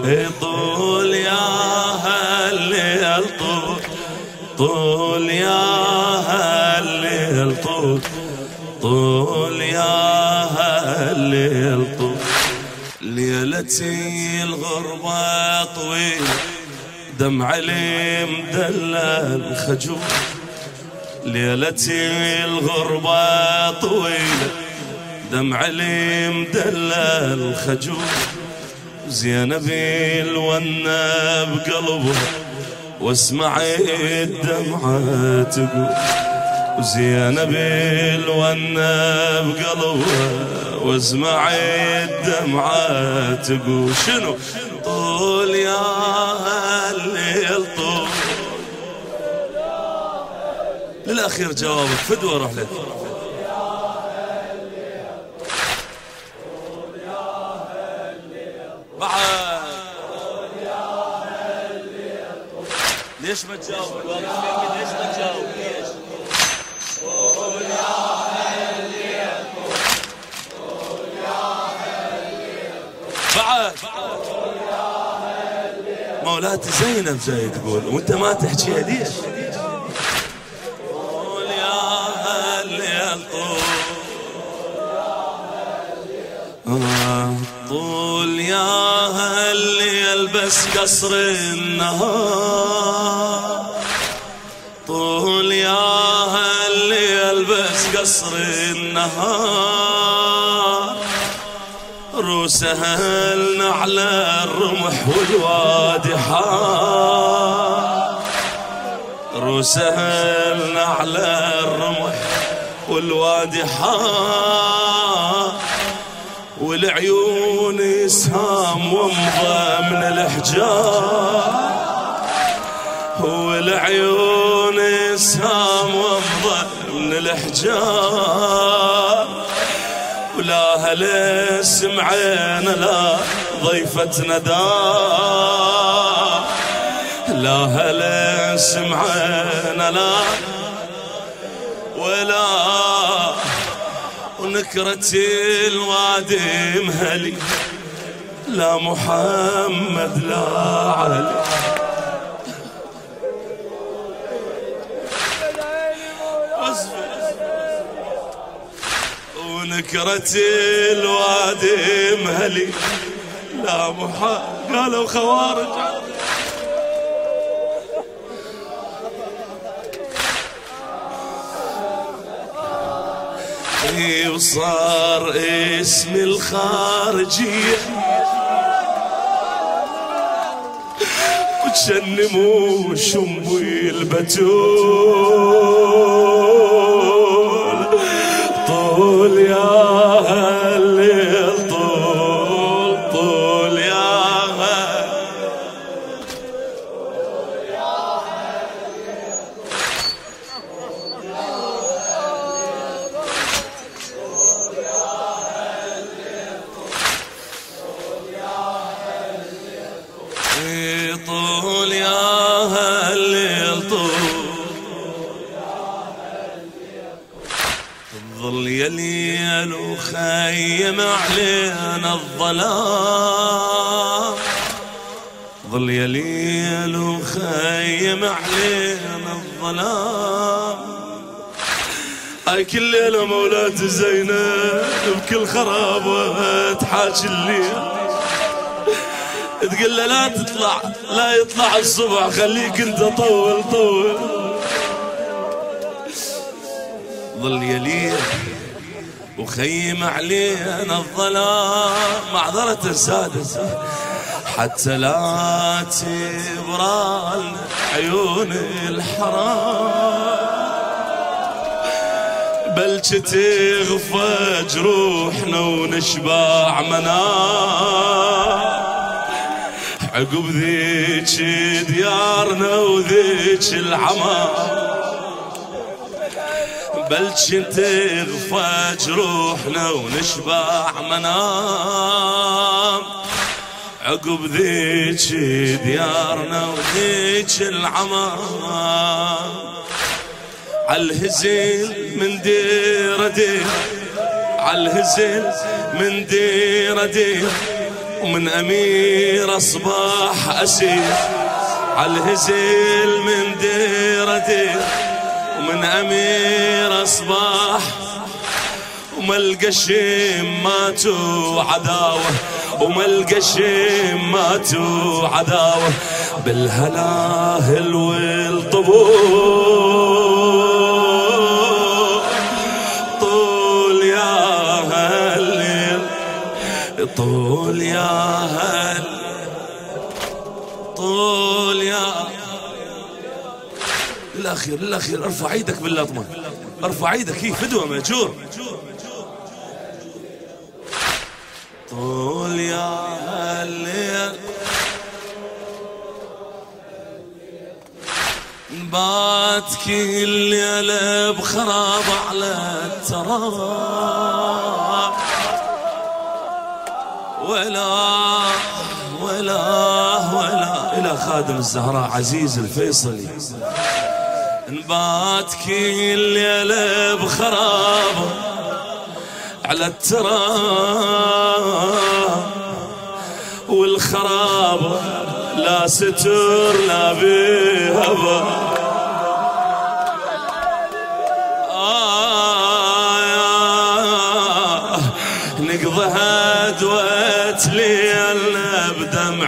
طول يا هالليل طول، طول يا هالليل طول، طول يا هالليل طول. ليلتي الغربة طويلة دمع لي مدلل خجول. ليلتي الغربة طويلة دمع لي مدلل خجول. زينبي الونة بقلبها واسمع الدمعة تقول. زينبي الونة بقلبها واسمع الدمعة تقول. شنو؟ طول يا هالليل طول. للأخير جوابك فدوى روح لك. بعد ليش ما تجاوب؟ ليش ما تجاوب؟ ليش؟ طول يا هالليل طول يا هالليل. بعد مولاتي زينب جاي تقول وانت ما تحكيها ليش؟ طول يا هالليل طول، طول يا هالليل بس قصر النهار. طول يا هالليل بس قصر النهار. روسهلنا على الرمح والوادي حار. روسهلنا على الرمح والوادي حار. والعيون سهام ومضى من الحجار. والعيون سهام ومضى من الحجار. ولا هل سمعنا لا ضيفتنا دار. لا هل سمعنا لا ولا ونكرة الوادي مهلي. لا محمد لا علي. ونكرة الوادي مهلي. لا محمد قالوا خوارج. وصار اسم الخارجية وتشنموا شموي البتول. طول يا هالليل طول، طول يا طول يا هالليل طول. تظل يا ليل وخيم علينا الظلام. ظل يا ليل وخيم علينا الظلام. هاي كل ليلة مولاتي زينب بكل خرابة تحاكي الليل. تقول له لا تطلع لا يطلع الصبح خليك انت طول طول. ظل يليل وخيم علينا الظلام. معذرة سادة حتى لا تبرالنا عيون الحرام. بلش تغفى جروحنا ونشبع منام. عقب ذيك ديارنا وذيك العمى. بلش تغفى جروحنا ونشبع منام. عقب ذيك ديارنا وذيك العمى. عالهزيل من دير دير. عالهزيل من دير دير. ومن أمير أصبح أسير عالهزل من دير دير، ومن أمير أصبح وما القشيم ماتوا عداوة، وما القشيم ماتوا عداوة بالهلاهل والطبول. طول يا هالليل طول يا هل طول يا الأخير الأخير. ارفع ايدك باللطمة، ارفع ايدك، هي فدوة مأجور. طول يا هالليل بات كل ليلة بخراب على التراب، ولا إلى خادم الزهراء عزيز الفيصلي. نبات كل ليلة بخراب على التراب، والخراب لا ستر لا بهبا. نقضيها دوت ليلنا بدمع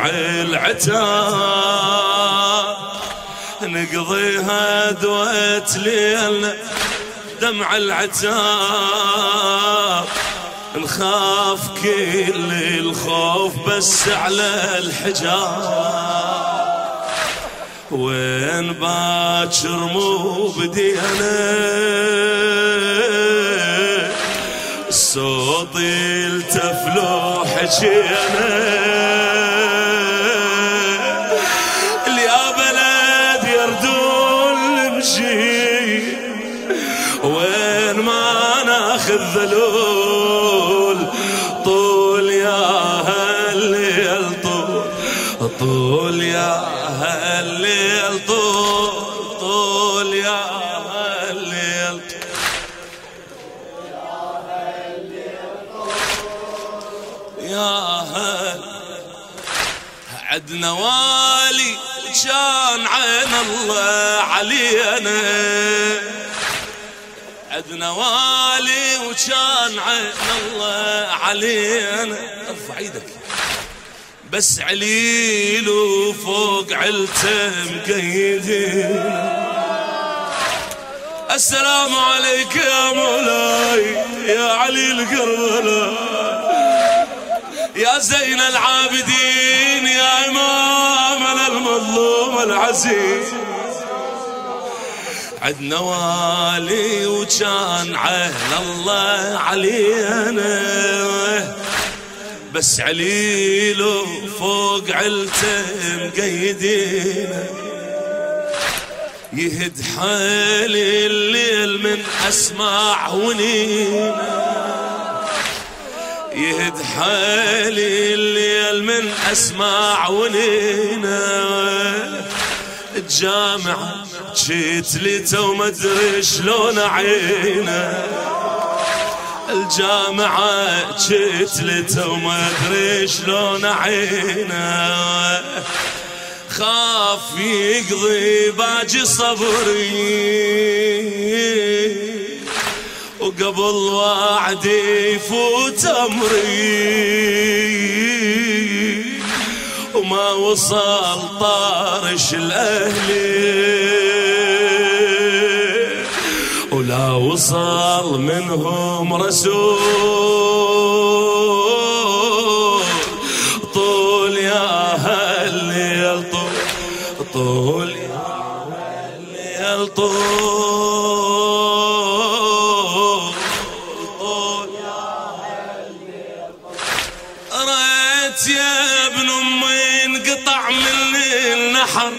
العتاب، نقضيها دوت ليلنا دمع العتاب. نخاف كل الخوف بس على الحجاب، وين باكر مو بدينا الصوت يلتفلو حجينا. يا بلد يردون نمشي وين ما ناخذ ذلول. طول يا هالليل طول يا هالليل طول يا هالليل. يا هل عدنا والي كان عين الله علينا، عدنا والي وكان عين الله علينا. ارفع ايدك بس عليل وفوق علته مقيدين. السلام عليك يا مولاي يا علي الكربلاء، يا زين العابدين يا إمامنا المظلوم العزيز. عدنا والي وكان عين الله علينا، بس عليل فوق علته مقيدينا. يهد حالي الليل من أسمع ونينا، يهد حالي الليل من أسمع ونينا. الجامعة جيت لي وما ادري شلون عينا، الجامعة جيت لي وما ادري شلون عينا. خاف يقضي باجي صبري وقبل وعدي يفوت أمري، وما وصل طارش الأهلي ولا وصل منهم رسول. طول يا هالليل طول يا هالليل رأيت يا ابن أمي انقطع مني النحر،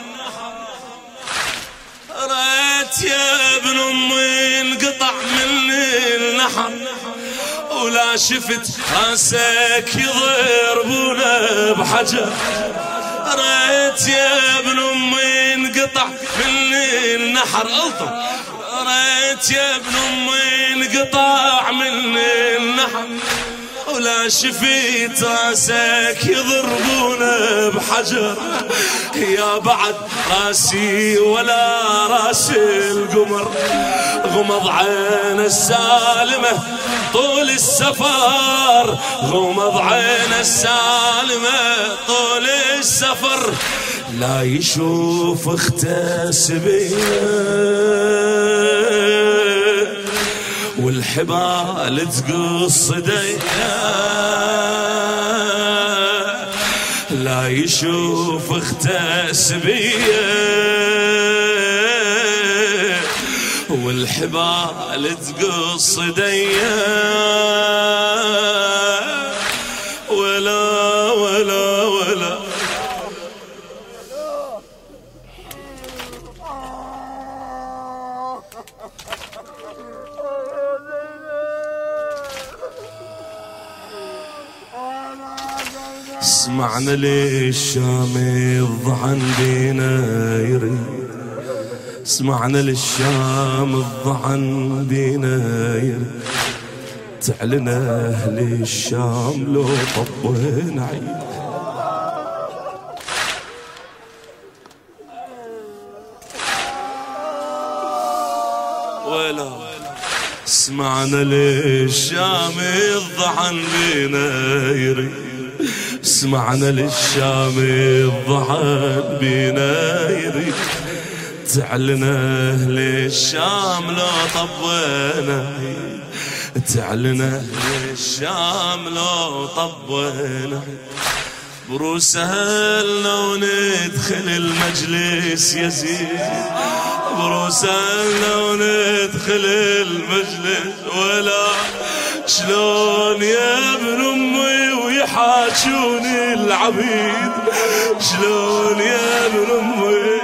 رأيت يا ابن أمي انقطع مني النحر، ولا شفت راسك يضربونه بحجر. رأيت يا ابن أمي انقطع مني النحر، ألطم. رأيت يا ابن أمي انقطع مني النحر، ولا شفيت راسك يضربونه بحجر، يا بعد راسي ولا راس القمر، غمض عين السالمة طول السفر، غمض عين السالمة طول السفر، لا يشوف اخته سبيه والحبال تقص ديه، لا يشوف اخته سبيه والحبال تقص ديه، ولا ولا ولا اسمعنا للشام الضحن بينا يريد، اسمعنا للشام الضحن بينا يريد، تعلنا اهل الشام لو طبنا عيد. ولا اسمعنا للشام الضحن بينا يريد، اسمعنا للشام الضحن بينا يريد، تعلنا اهل الشام لو طبنا عيد، تعلنا اهل الشام لو طبنا عيد، بروس اهلنا وندخل المجلس يزيد، بروس اهلنا وندخل المجلس، ولا شلون يا ابن امي ويحاجوني العبيد، شلون يا ابن امي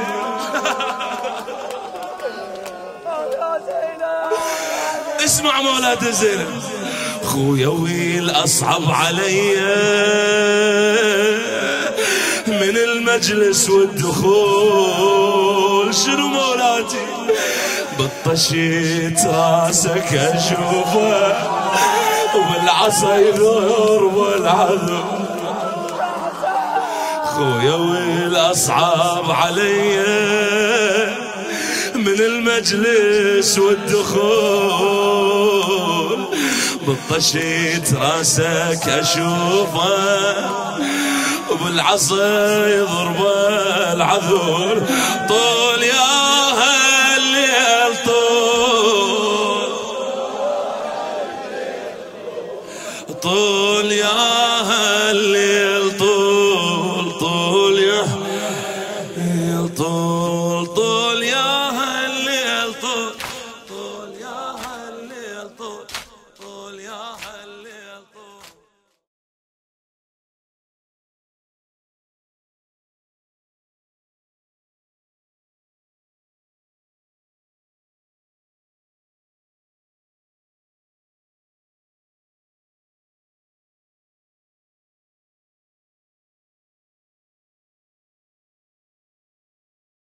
اسمع مولاتي زينب، خويا ويل اصعب علي من المجلس والدخول، شنو مولاتي بطشيت راسك اشوفه وبالعصا يضرب والعذب، خويا ويل اصعب علي من المجلس والدخول، بطشيت راسك اشوفه وبالعصا يضرب العذور، طول يا هالليل طول، طول يا هالليل